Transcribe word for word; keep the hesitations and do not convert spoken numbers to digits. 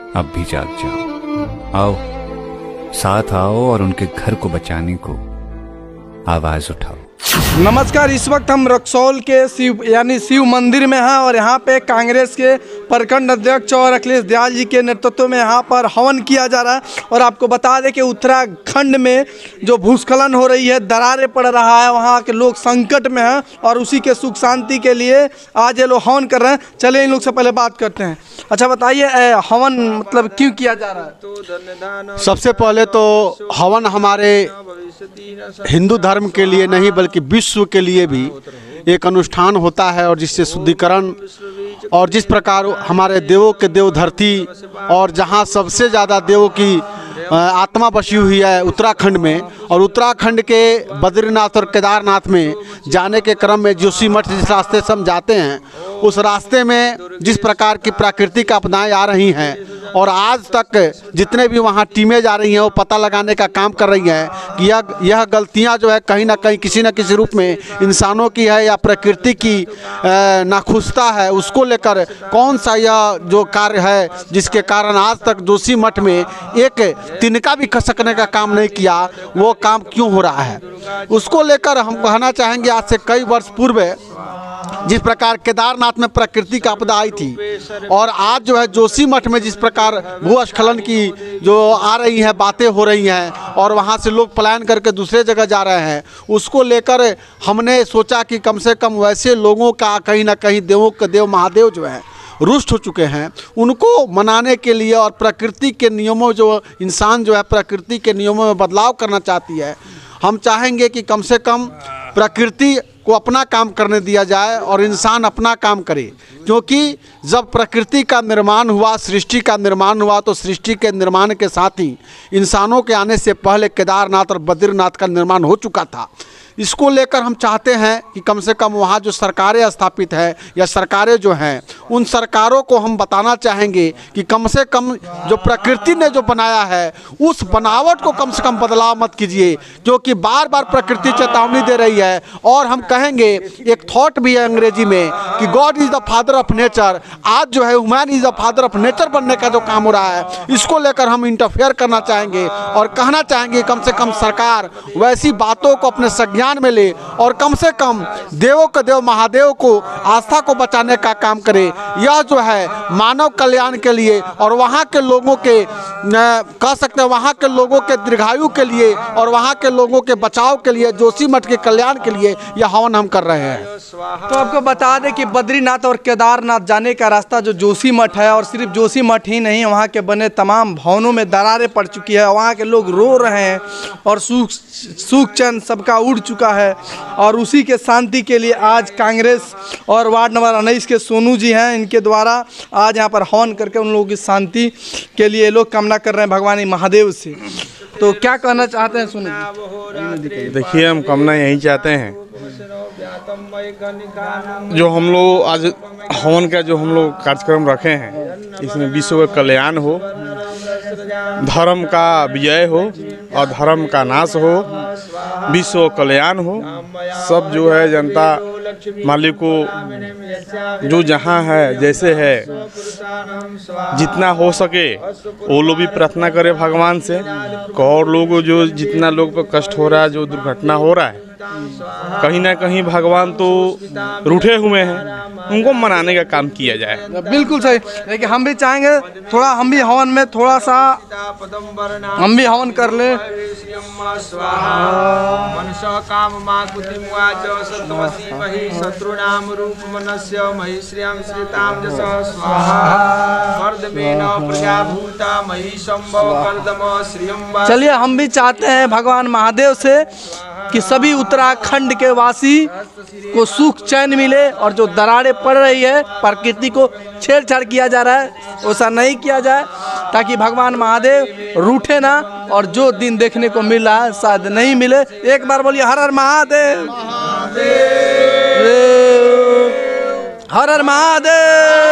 अब भी जाग जाओ। आओ, साथ आओ और उनके घर को बचाने को आवाज उठाओ। नमस्कार, इस वक्त हम रक्सौल के शिव यानी शिव मंदिर में हैं और यहाँ पे कांग्रेस के प्रखंड अध्यक्ष और अखिलेश दयाल जी के नेतृत्व में यहाँ पर हवन किया जा रहा है। और आपको बता दें कि उत्तराखंड में जो भूस्खलन हो रही है, दरारें पड़ रहा है, वहाँ के लोग संकट में हैं और उसी के सुख शांति के लिए आज ये लोग हवन कर रहे हैं। चलिए इन लोग से पहले बात करते हैं। अच्छा बताइए, हवन मतलब क्यों किया जा रहा है? सबसे पहले तो हवन हमारे हिंदू धर्म के लिए नहीं बल्कि विश्व के लिए भी एक अनुष्ठान होता है, और जिससे शुद्धिकरण और जिस प्रकार हमारे देवों के देव धरती और जहां सबसे ज़्यादा देवों की आत्मा बसी हुई है उत्तराखंड में, और उत्तराखंड के बद्रीनाथ और केदारनाथ में जाने के क्रम में जोशीमठ जिस रास्ते से हम जाते हैं, उस रास्ते में जिस प्रकार की प्राकृतिक आपदाएं आ रही हैं और आज तक जितने भी वहाँ टीमें जा रही हैं वो पता लगाने का काम कर रही हैं कि यह यह गलतियाँ जो है कहीं ना कहीं किसी न किसी रूप में इंसानों की है या प्रकृति की नाखुशता है, उसको लेकर कौन सा यह जो कार्य है जिसके कारण आज तक जोशीमठ में एक तिनका भी खसकने का काम नहीं किया, वो काम क्यों हो रहा है, उसको लेकर हम कहना चाहेंगे। आज से कई वर्ष पूर्व जिस प्रकार केदारनाथ में प्राकृतिक आपदा आई थी और आज जो है जोशीमठ में जिस प्रकार भूस्खलन की जो आ रही हैं बातें हो रही हैं और वहाँ से लोग पलायन करके दूसरे जगह जा रहे हैं, उसको लेकर हमने सोचा कि कम से कम वैसे लोगों का कहीं ना कहीं देवों के देव महादेव जो है रुष्ट हो चुके हैं, उनको मनाने के लिए और प्रकृति के नियमों जो इंसान जो है प्रकृति के नियमों में बदलाव करना चाहती है, हम चाहेंगे कि कम से कम प्रकृति को अपना काम करने दिया जाए और इंसान अपना काम करे। क्योंकि जब प्रकृति का निर्माण हुआ, सृष्टि का निर्माण हुआ, तो सृष्टि के निर्माण के साथ ही इंसानों के आने से पहले केदारनाथ और बद्रीनाथ का निर्माण हो चुका था। इसको लेकर हम चाहते हैं कि कम से कम वहाँ जो सरकारें स्थापित है या सरकारें जो हैं, उन सरकारों को हम बताना चाहेंगे कि कम से कम जो प्रकृति ने जो बनाया है उस बनावट को कम से कम बदलाव मत कीजिए, क्योंकि बार बार प्रकृति चेतावनी दे रही है। और हम कहेंगे, एक थॉट भी है अंग्रेजी में कि God is the father of nature. आज जो है human is the father of nature बनने का जो काम हो रहा है, इसको लेकर हम इंटरफेयर करना चाहेंगे और कहना चाहेंगे कम से कम सरकार वैसी बातों को अपने संज्ञान में ले और कम से कम देवों के देव महादेव को आस्था को बचाने का काम करे। यह जो है मानव कल्याण के लिए और वहाँ के लोगों के कह सकते हैं वहाँ के लोगों के दीर्घायु के लिए और वहाँ के लोगों के बचाव के लिए, जोशीमठ के कल्याण के लिए यह हवन हम कर रहे हैं। तो आपको बता दें कि बद्रीनाथ और केदारनाथ जाने का रास्ता जो जोशीमठ है, और सिर्फ जोशीमठ ही नहीं, वहाँ के बने तमाम भवनों में दरारें पड़ चुकी है, वहाँ के लोग रो रहे हैं और सुख सुख चैन सबका उड़ चुका है। और उसी के शांति के लिए आज कांग्रेस और वार्ड नंबर उन्नीस के सोनू जी हैं, इनके द्वारा आज यहाँ पर हवन करके उन लोगों की शांति के लिए लोग कामना कर रहे हैं भगवान महादेव से। तो क्या कहना चाहते हैं सोनू जी? देखिए, हम कामना यही चाहते हैं, जो हम लोग आज हवन का जो हम लोग कार्यक्रम रखे हैं, इसमें विश्व का कल्याण हो, धर्म का विजय हो और धर्म का नाश हो, विश्व कल्याण हो। सब जो है जनता मालिक को जो जहाँ है जैसे है जितना हो सके वो लोग भी प्रार्थना करे भगवान से। और लोग जो जितना लोग पर कष्ट हो रहा है, जो दुर्घटना हो रहा है, कहीं ना कहीं भगवान तो रूठे हुए हैं, उनको मनाने का काम किया जाए। बिल्कुल सही। लेकिन हम भी चाहेंगे थोड़ा हम भी हवन में थोड़ा सा हम भी हवन कर ले। चलिए, हम भी चाहते हैं भगवान महादेव से कि सभी उत्तराखंड के वासी को सुख चैन मिले और जो दरारें पड़ रही है, प्रकृति को छेड़छाड़ किया जा रहा है, वैसा नहीं किया जाए, ताकि भगवान महादेव रूठे ना और जो दिन देखने को मिल रहा है शायद नहीं मिले। एक बार बोलिए हर हर महादेव, हर हर महादेव।